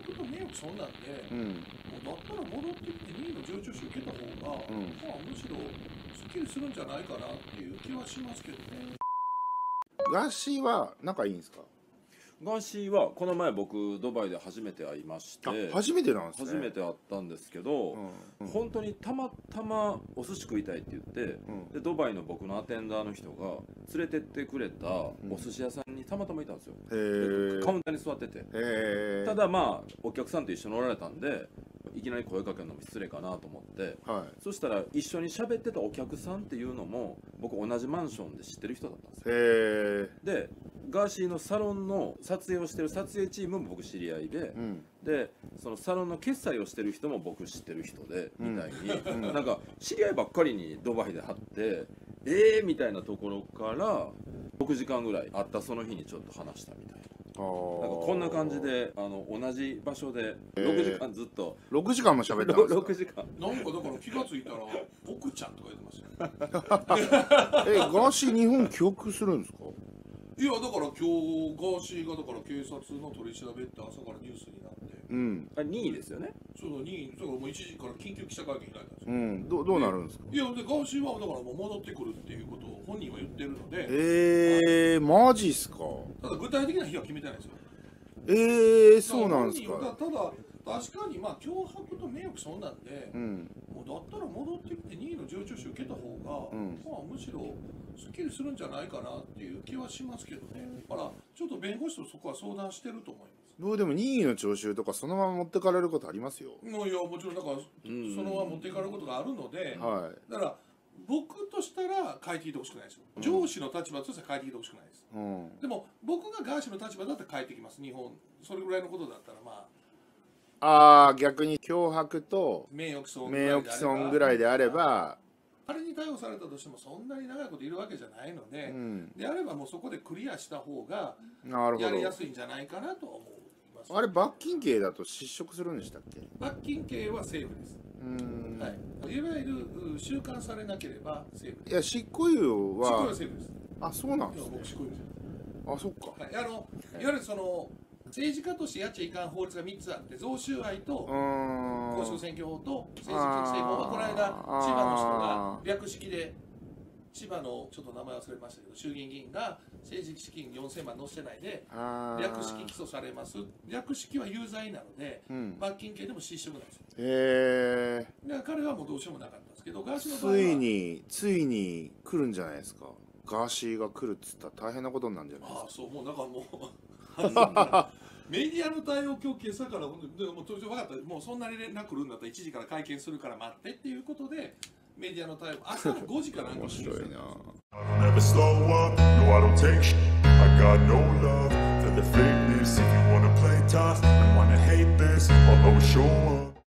迫と名誉毀損なんで、 うん、 もうだったら戻ってきて任意の情状書受けた方が、 うん、 まあむしろすっきりするんじゃないかなっていう気はしますけどね。 ガーシーは仲いいんですか？ ガーシーはこの前僕ドバイで初めて会いまして、 初めてなんですね。 初めて会ったんですけど、 うん、 本当にたまたまお寿司食いたいって言って、でドバイの僕のアテンダーの人が連れてってくれたお寿司屋さんにたまたまいたんですよ。カウンターに座ってて、ただまあお客さんと一緒におられたんでいきなり声かけるのも失礼かなと思って、 はい、 そしたら一緒に喋ってたお客さんっていうのも僕同じマンションで知ってる人だったんですよ。でガーシーのサロンの撮影をしてる撮影チームも僕知り合いで、でそのサロンの決済をしてる人も僕知ってる人で、みたいに、なんか知り合いばっかりにドバイで会ってみたいなところから6時間ぐらい会ったその日にちょっと話したみたいな。なんかこんな感じで同じ場所で6時間ずっと 6時間も喋ったんですか ？6時間なんかだから気がついたら「僕ちゃん」とか言ってますよ。 ガーシー日本記憶するんですか？ いやだから今日ガーシーがだから警察の取り調べって朝からニュースになって、 2位ですよね。 その2位だからもう1時から緊急記者会見開いたんですどよ。 うなるんですか？ いやでガーシーはだからもう戻ってくるっていうことを本人は言ってるので、 マジっすか？ ただ具体的な日は決めてないですよ。 そうなんですか？ ただ確かにまあ脅迫と名誉毀損なんで、もうだったら戻ってきて任意の情状書受けた方が、まあむしろすっきりするんじゃないかなっていう気はしますけどね。だからちょっと弁護士とそこは相談してると思います。 どうでも任意の徴収とかそのまま持ってかれることありますよ。 いやもちろんだからそのまま持っていかれることがあるので、 はい、 だから僕としたら変えていてほしくないですよ。上司の立場としては変えていてほしくないです。でも僕がガーシーの立場だったら変えてきます。日本それぐらいのことだったらまあ逆に脅迫と名誉毀損ぐらいであれば。 あれに逮捕されたとしてもそんなに長いこといるわけじゃないので、であればもうそこでクリアした方がやりやすいんじゃないかなと思います。 あれ罰金刑だと失職するんでしたっけ？ 罰金刑はセーフです。はい。いわゆる収監されなければセーフです。いや執行猶予は。 執行猶予はセーフです。 あ、そうなんですね。 僕執行猶予です。 あ、そっか。 はい。いわゆるその政治家としてやっちゃいかん法律が3つあって、贈収賄と公職選挙法と政治規制法はこの間千葉の人が略式で千葉のちょっと名前忘れましたけど衆議院議員が政治資金4000万載せてないで略式起訴されます。略式は有罪なので、罰金刑でも失職なんですよ。だから彼はもうどうしようもなかったんですけど、ガーシーの場合はついに来るんじゃないですか。ガーシーが来るっつったら大変なことになるんじゃないですか。 そうもうなんかもうメディアの対応今日今朝からもう分かった、もうそんなに連絡来るんだったら1時から会見するから待ってっていうことでメディアの対応朝の5時からなんか面白いな。Never slow up, no I don't take shit. I got no love for the fakeness. If you wanna play tough and wanna hate this, I'll always show up.